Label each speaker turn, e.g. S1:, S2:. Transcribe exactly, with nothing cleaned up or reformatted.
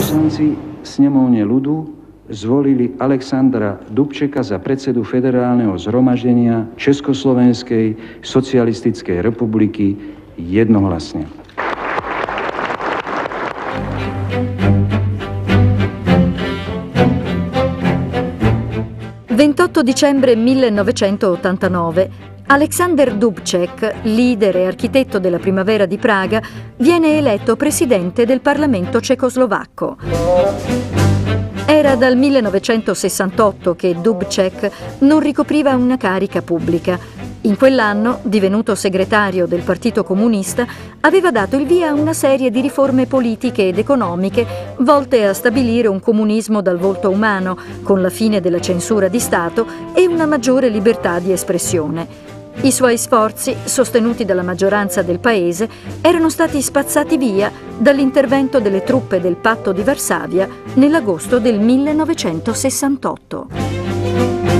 S1: Poslanci snemovne ľudu zvolili Alexandra Dubčeka za predsedu Federálneho zhromaždenia Československej socialistickej republiky jednohlasne.
S2: ventotto dicembre millenovecentottantanove, Alexander Dubček, leader e architetto della primavera di Praga, viene eletto presidente del Parlamento cecoslovacco. Era dal millenovecentosessantotto che Dubček non ricopriva una carica pubblica. In quell'anno, divenuto segretario del Partito Comunista, aveva dato il via a una serie di riforme politiche ed economiche volte a stabilire un comunismo dal volto umano, con la fine della censura di Stato e una maggiore libertà di espressione. I suoi sforzi, sostenuti dalla maggioranza del paese, erano stati spazzati via dall'intervento delle truppe del Patto di Varsavia nell'agosto del millenovecentosessantotto.